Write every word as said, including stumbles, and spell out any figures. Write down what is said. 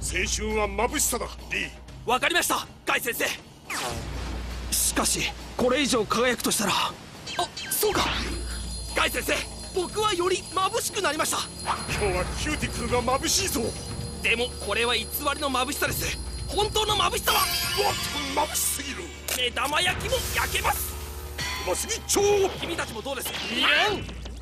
青春は眩しさだ、リー。 わかりました、ガイ先生。しかしこれ以上輝くとしたら、あ、そうか。ガイ先生、僕はより眩しくなりました。 今日はキューティクルが眩しいぞ。 でもこれは偽りの眩しさです。本当の眩しさはもっと眩しすぎる。 目玉焼きも焼けます。 うますぎ超。 君たちもどうです？ いらん。